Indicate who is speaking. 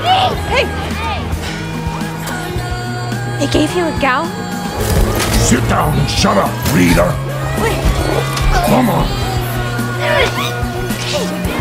Speaker 1: Hey! They gave you a gown?
Speaker 2: Sit down and shut up, reader.
Speaker 1: Wait.
Speaker 2: Come on.
Speaker 1: Hey!